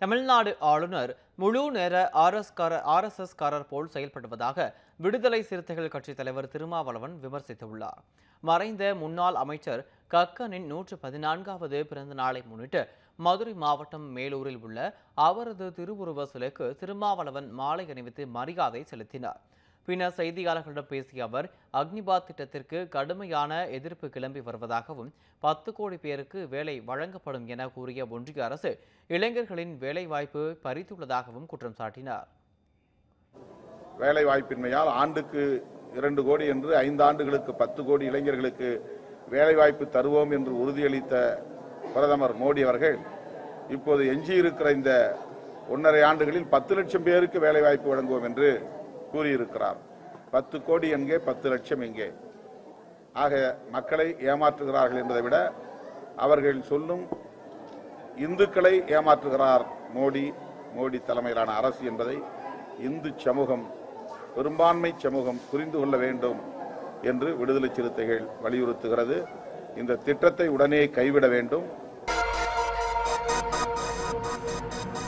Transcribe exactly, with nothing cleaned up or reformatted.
தமிழ்நாடு ஆளுநர் முழு நேர ஆர் எஸ் எஸ் காரர் போல் செயல்படுவதாக விடுதலை சிறுத்தைகள் கட்சித் தலைவர் திருமாவளவன் விமர்சித்துள்ளார். மறைந்த முன்னாள் அமைச்சர் கக்கனின் நூற்று பதினான்காவது பிறந்த நாளை முன்னிட்டு மதுரை மாவட்டம் மேலூரில் உள்ள அவரது திருவுருவ சிலைக்கு திருமாவளவன் மாலை அணிவித்து மரியாதை செலுத்தினார். பின்னர் செய்தியாளர்களிடம் பேசிய அவர், அக்னிபாத் திட்டத்திற்கு கடுமையான எதிர்ப்பு கிளம்பி வருவதாகவும் பத்து கோடி பேருக்கு வேலை வழங்கப்படும் என கூறிய ஒன்றிய அரசு இளைஞர்களின் வேலை வாய்ப்பு பறித்துள்ளதாகவும் குற்றம் சாட்டினார். வேலை வாய்ப்பின்மையால் ஆண்டுக்கு இரண்டு கோடி என்று ஐந்து ஆண்டுகளுக்கு பத்து கோடி இளைஞர்களுக்கு வேலை வாய்ப்பு தருவோம் என்று உறுதியளித்த பிரதமர் மோடி அவர்கள் இப்போது எஞ்சியிருக்கிற இந்த ஒன்றரை ஆண்டுகளில் பத்து லட்சம் பேருக்கு வேலை வாய்ப்பு வழங்குவோம் என்று கூறியிருக்கிறார். பத்து கோடி எங்கே, பத்து லட்சம் எங்கே? ஆக மக்களை ஏமாற்றுகிறார்கள் என்பதை விட அவர்கள் சொல்லும் இந்துக்களை ஏமாற்றுகிறார் மோடி மோடி தலைமையிலான அரசு என்பதை இந்து சமூகம், பெரும்பான்மை சமூகம் புரிந்து கொள்ள வேண்டும் என்று விடுதலை சிறுத்தைகள் வலியுறுத்துகிறது. இந்த திட்டத்தை உடனே கைவிட வேண்டும்.